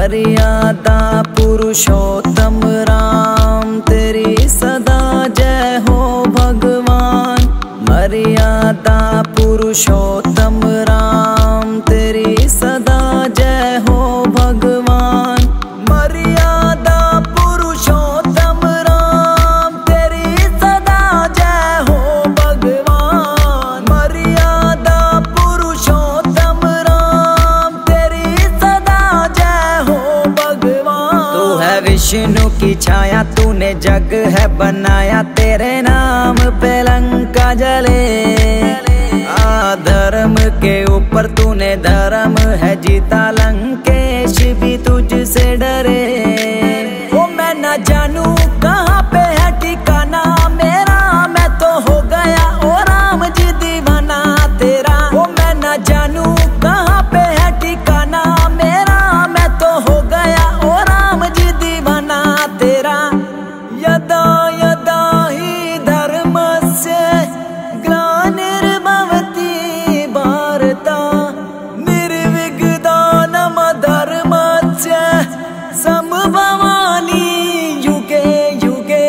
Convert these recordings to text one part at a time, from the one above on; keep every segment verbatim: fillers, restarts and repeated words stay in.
मर्यादा पुरुषोत्तम राम तेरी सदा जय हो भगवान। मर्यादा पुरुषोत्तम राम तेरी सदा जय हो भगवान। मर्यादा पुरुषोत्तम राम तेरी सदा जय हो भगवान। मर्यादा पुरुषोत्तम राम तेरी सदा जय हो भगवान। तू है विष्णु की छाया, तूने जग है बनाया, तेरे नाम पे लंका जले। अधर्म के ऊपर तूने धर्म है जीता, लंकेश भी तुझसे डरे। ओ मैं न जानू कहाँ पे है ठिकाना मेरा, मैं तो हो गया ओ राम जी दीवाना तेरा। ओ मैं न जानू कहाँ पे है ठिकाना मेरा, मैं तो हो गया ओ राम जी दीवाना तेरा। यदा यदा ही धर्मस्य ग्लानिर्भवति भारता, निर्विघ्नं धर्मस्य संभवामि युगे युगे।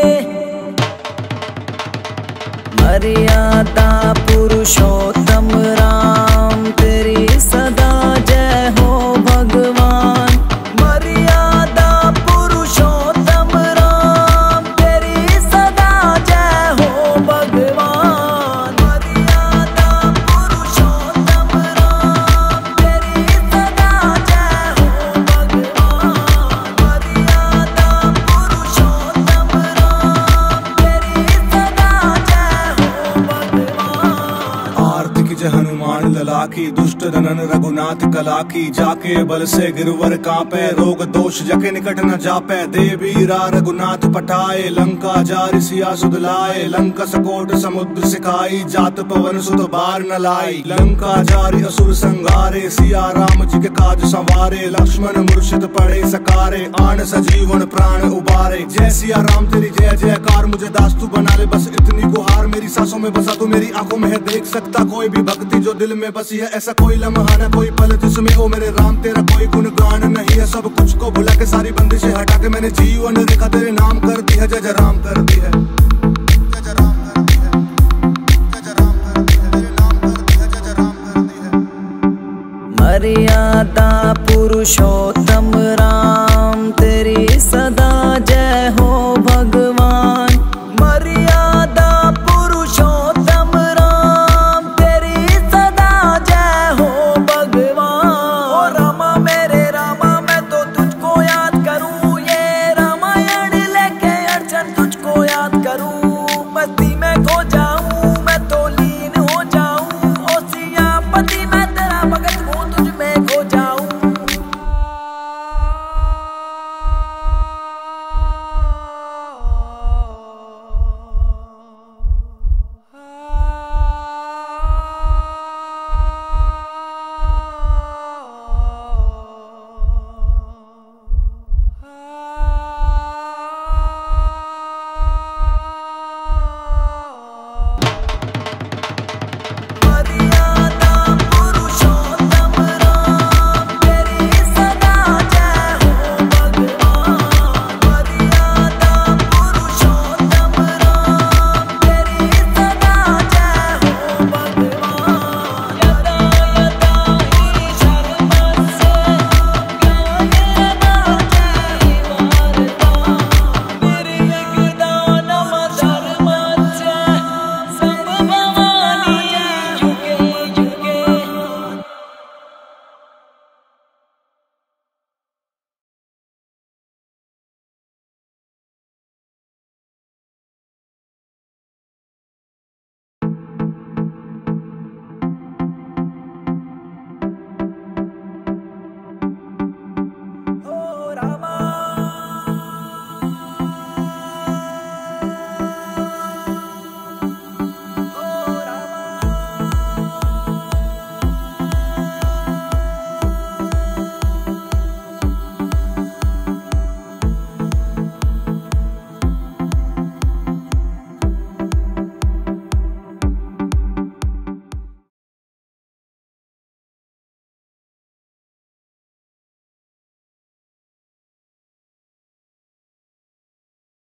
मर्यादा पुरुषोत्तम राम तेरी सदा जय हो भगवान। मर्यादा पुरुषोत्तम राम तेरी सदा जय हो भगवान। मर्यादा पुरुषोत्तम राम तेरी सदा जय हो भगवान। मर्यादा पुरुषोत्तम राम तेरी सदा जय हो भगवान। आरती की जय हनुमान लला की, दुष्ट दनन रघुनाथ कला की। जाके बल से गिरवर कांपे, रोग दोष जके निकट न जापे। देवीरा रघुनाथ पठाए, लंका जारि सिया सुध लाए। लंका सकोट समुद्र सिखाई, जात पवन सुत बार न लाई। लंका जारि असुर संगारे, सिया राम जी के काज संवारे। लक्ष्मण मुर्शिद पड़े सकारे, आन सजीवन प्राण उबारे। जय सिया राम तेरी जय जयकार, मुझे दास तू बना ले बस इतनी गुहार। मेरी सांसों में बसा तू, मेरी आंखों में है देख सकता कोई भी भक्ति जो दिल में बसी है। ऐसा कोई लम्हा न कोई पल जिसमें ओ मेरे राम तेरा कोई गुणगान नहीं है। सब कुछ को भुला के सारी बंदिशें हटा के मैंने जीवन रेखा तेरे नाम कर दी है। जय जय राम कर दी है, जय जय राम कर दी है, जय जय राम कर दी है, तेरे नाम कर दी है, जय जय राम कर दी है। मर्यादा पुरुषोत्तम राम